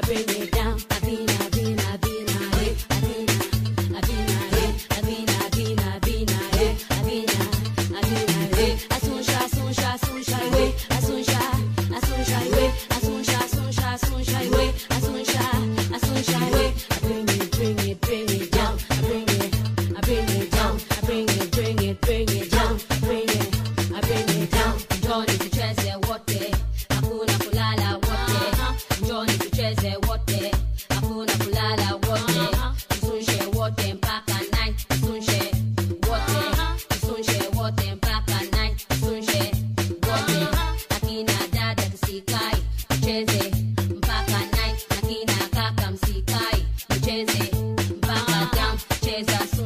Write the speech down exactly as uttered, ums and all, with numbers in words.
bring it down. Avina, Avina, Avina, hey, Avina, Avina, hey, Avina, Avina, Avina, hey, Avina, Avina, hey. Asuncha, Asuncha, Asuncha, hey, Asuncha, Asuncha, hey, Asuncha, Asuncha, Asuncha, hey, Asuncha, Asuncha, hey. I bring it, bring it, bring it down. I bring it, I bring it down. I bring it, bring it, bring it down. I bring it, I bring it down. Johnny tucheze wote, hakuna kulala wote. Johnny tucheze wote, hakuna kulala wote. Tusunche wote mpaka night, tusunche wote, tusunche wote mpaka night, tusunche wote. Akina dada tusikai, tucheze mpaka night. Akina kaka msikai, tucheze mpaka jam, cheza